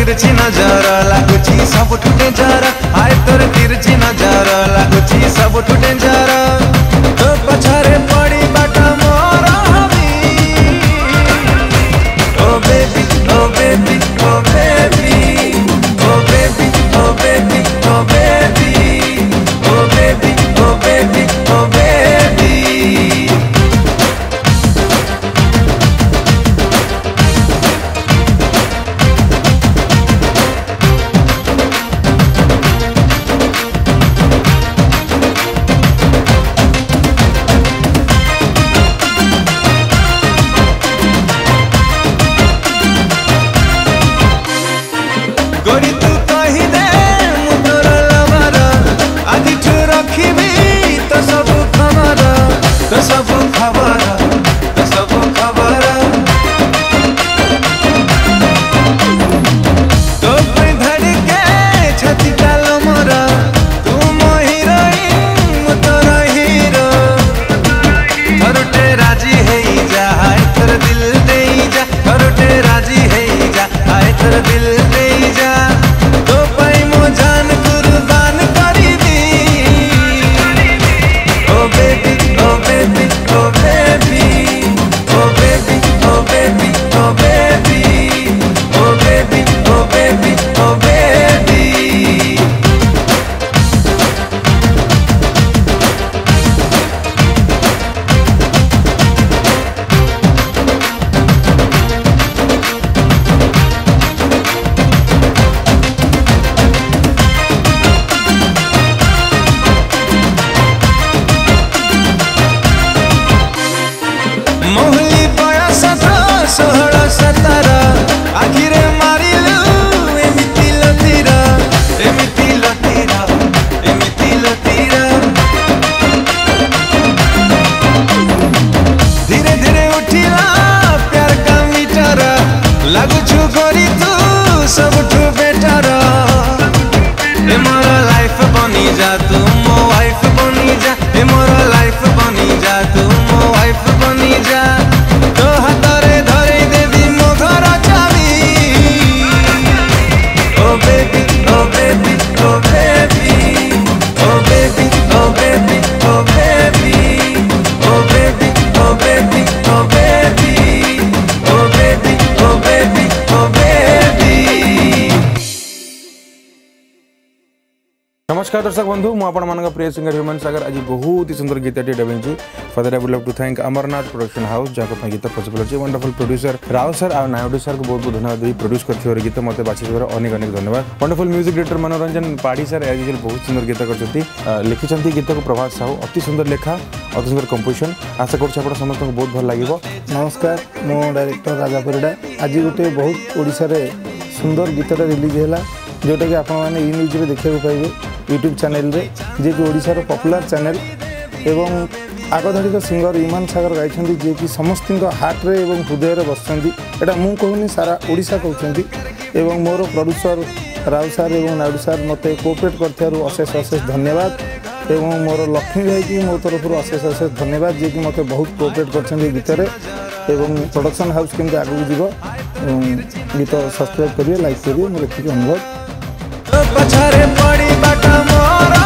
तिरछी नजर लगुची सब डेंजर हाय तोर तिरछी नजर लगुची सब डेंजर तो पछारे पड़ी बाटा मोर हबी oh baby oh baby oh baby oh baby oh baby oh baby oh baby oh baby oh baby गोरी तू कही दे मु तोर लवर आदि ठु रखिबी तो सब खबर तो सब खबर तो सब खबर तो पे धड़ के छाती डाल मोर तू मो हीरोइन मु तोर हीरो थरटे राजी हेई जा हाय तोर दिल देई जा थरटे राजी हेई जा हाय तोर दिल देई जा तो पाई मो जान कुर्बान करीबी oh baby oh baby oh baby oh baby oh baby oh baby oh baby oh baby oh baby मोहली बयस 16-17 आखिरे मारिलु एमिति लतीरा एमिति लतीरा एमिति लतीरा धीरे धीरे उठिला प्यार का मीटर लागु छु गोरी तू सबठु बेटर ए मोर लाइफ बनी जा तू मो वाइफ बनी जा ए मोर लाइफ बनी जा तू मो वाइफ बनी जा तो हाथरे धरे देवी मो घर चाबी oh baby oh baby oh baby oh baby oh baby oh baby oh baby oh baby oh baby oh baby oh baby oh baby. नमस्कार दर्शक बंधु मु आपण मान प्रिय सिंगर ह्यूमन सागर आज बहुत ही सुंदर गीत dubbing for that I would love to thank Amarnath production house जहाँ गीत पॉसिबल अच्छे वंडरफुल प्रोड्यूसर राव सर और नायडू सर को बहुत बहुत धन्यवाद दी प्रोड्यूस कर गीत मत बाछी अनेक अनेक धन्यवाद वंडरफुल म्यूजिक डायरेक्टर मनोरंजन पाड़ी सर एज यूजुअल बहुत सुंदर गीत कर लिखिं गीत को प्रभात साहू अति सुंदर लेखा अति सुंदर कंपोजिशन आशा कर समस्त को बहुत भल लगे। नमस्कार मो डायरेक्टर राजा परिडा आज गोटे बहुत ओडिशा रे सुंदर गीतटा रिलीज है जोटा कि आपने ई न्यूज में देखा पाइबे यूट्यूब चैनल रे जे कि ओडिशार पॉपुलर चैनल एवं आगधाड़िक सिंगर ह्यूमन सागर गाई जे कि समस्त हार्ट रे एवं हृदय रे बसचंदी एटा मु कहूनी सारा ओडिशा कहउचंदी एवं मोर प्रोड्यूसर राव सर एवं नायडू सर मते कोऑपरेट करथियारु अशेष अशेष धन्यवाद एवं मोर लक्ष्मी भाई की मो तरफ अशेष अशेष धन्यवाद जे कि मते बहुत कोऑपरेट करछंदी गीत रे एवं प्रोडक्शन हाउस केमते आगु जीवो गीत सब्सक्राइब करिए लाइक करिए मोर एतिक अनुरोध। पछारे पड़ी बाटा मोर